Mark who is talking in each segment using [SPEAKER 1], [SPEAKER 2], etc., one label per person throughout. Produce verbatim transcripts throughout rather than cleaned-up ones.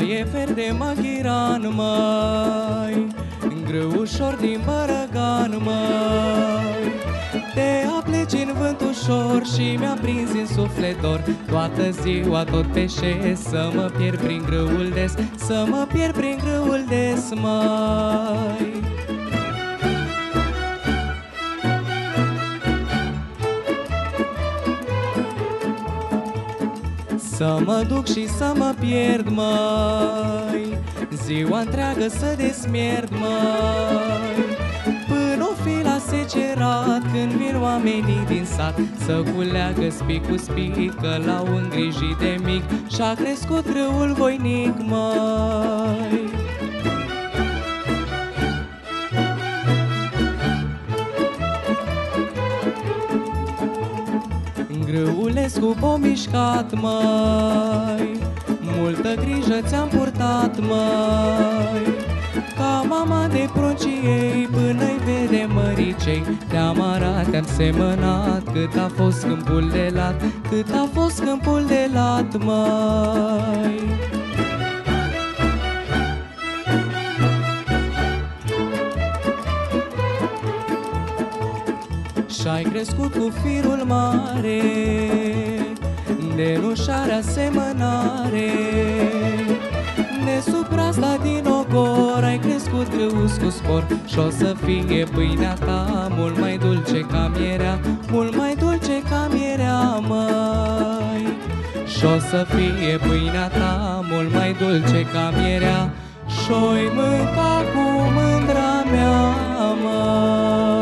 [SPEAKER 1] Foaie verde maghiran, măi, grâu ușor din Bărăgan, măi. Te apleci în vânt ușor și mi-a prins în suflet dor. Toată ziua tot peșesc, să mă pierd prin grâul des, să mă pierd prin grâul des, măi. Să mă duc și să mă pierd, măi, ziua întreagă să desmierd, măi, până o fi la secerat, când vin oamenii din sat să culeagă spic cu spic, că l-au îngrijit de mic și-a crescut râul voinic, măi. Grâulescu pomișcat, măi, multă grijă ți-am purtat, măi, ca mama de pruncii ei, până-i vede măricei. Te-am arat, te-am semănat, cât a fost câmpul de lat, cât a fost câmpul de lat, măi. Și-ai crescut cu firul mare de nușarea semănare, deasupra asta din ogor ai crescut grâus cu spor. Și-o să fie pâinea ta mult mai dulce ca mierea, mult mai dulce ca mierea, măi. Și-o să fie pâinea ta mult mai dulce ca mierea, și-o-i mânca cu mândra mea, măi.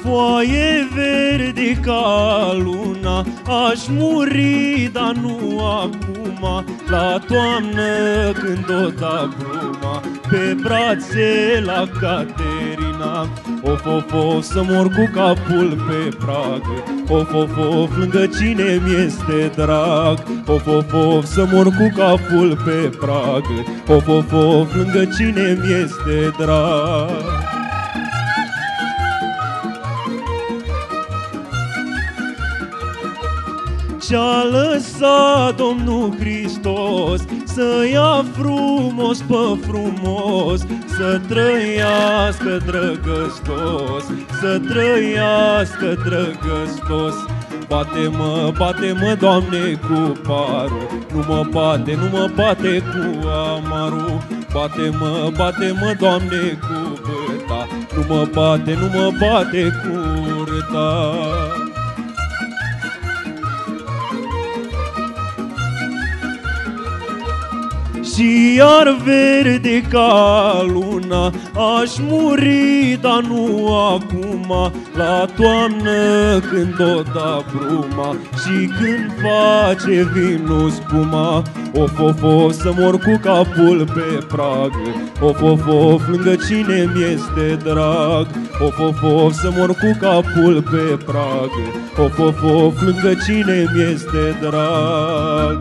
[SPEAKER 2] foaie verde ca luna, aș muri, dar nu acum. La toamnă când o da bruma, pe brațe la Caterina. Of, of, of, să mor cu capul pe prag. Of, of, of, lângă cine mi-este drag. Of, of, of, să mor cu capul pe prag. Of, of, of, lângă cine mi-este drag. Ce-a lăsat Domnul Hristos să ia frumos pe frumos, să trăiască drăgăstos, să trăiască drăgăstos. Bate-mă, bate-mă, Doamne, cu parul, nu mă bate, nu mă bate cu amarul. Bate-mă, bate-mă, Doamne, cu băta, nu mă bate, nu mă bate cu urta. Și iar verde ca luna, aș muri, dar nu acum. La toamnă când o da bruma și când face vinul spuma. Of, of, of, să mor cu capul pe prag. Of, of, of, lângă cine mi-este drag. Of, of, of, să mor cu capul pe prag. Of, of, of, lângă cine mi-este drag.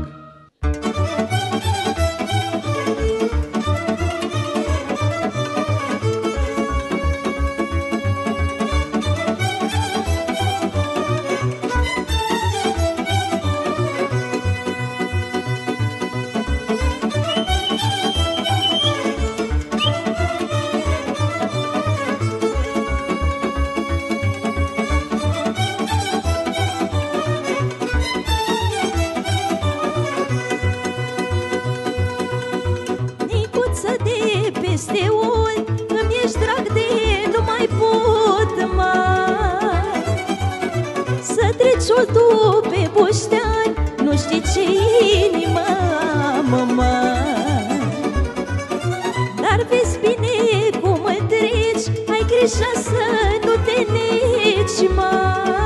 [SPEAKER 3] Tu pe buștean, nu știi ce inimă am, mă. Dar vezi bine cum mă treci, ai grijă să nu te neci, mă.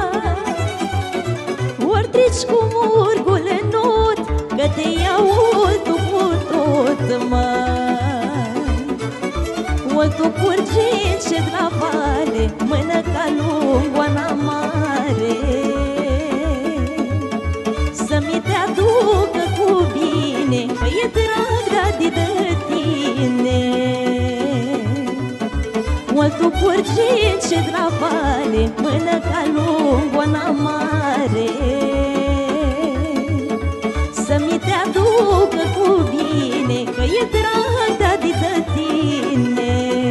[SPEAKER 3] Ori treci cu murgul în not, că te iau oltul cu tot, mă. Oltul curge încet la vale, mână ca lungoana mare. Să-mi te aducă cu bine, că e drag de de tine. Oltul curge încet la vale, mână ca lungoana mare. Să-mi te aducă cu bine, că e drag de de tine.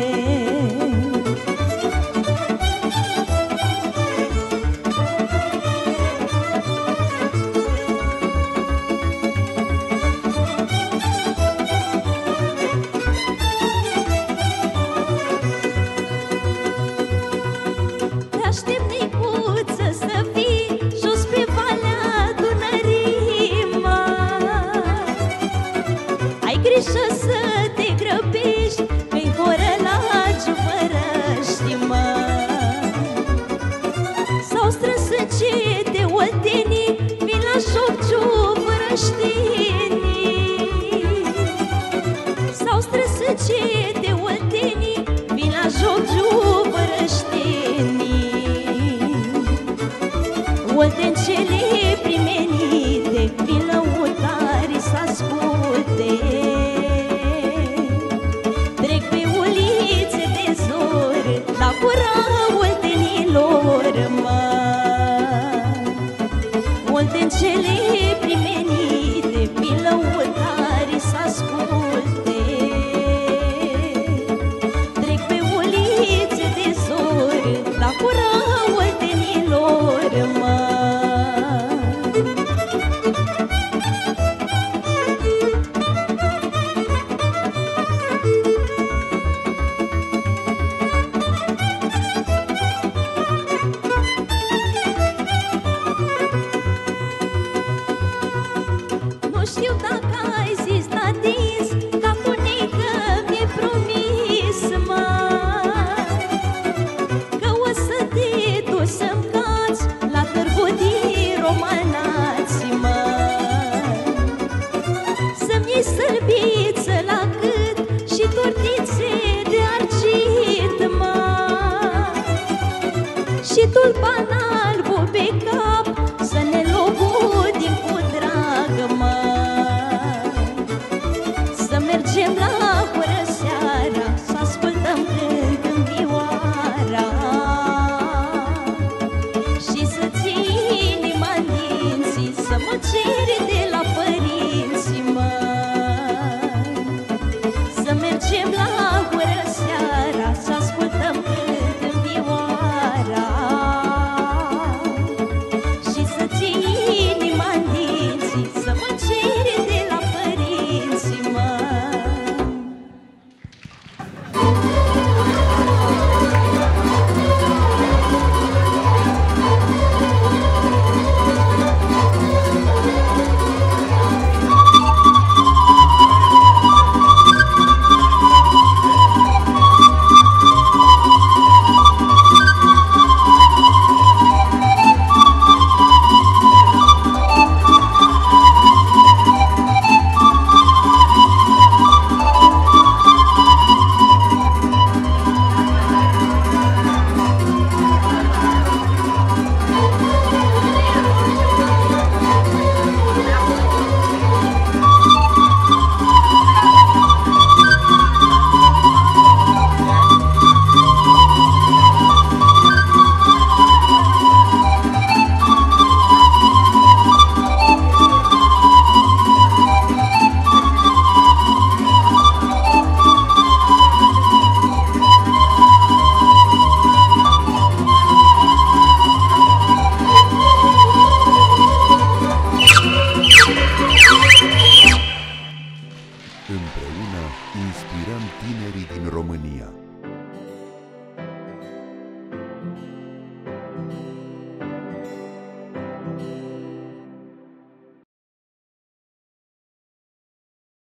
[SPEAKER 3] S-au strâns încete oltenii, vin la joc juvărăștenii. Oltencele primenite, vin lăutarii să asculte. Trec pe ulițe de zor, la gura oltenilor, mă. Oltencele primenite, vin lăutarii să asculte. Trec pe ulițe de zor, la gura oltenilor, mă. Nu știu dacă ai zis atins, ca bunică mi-ai promis, mă, că o să te
[SPEAKER 4] tinerii din România.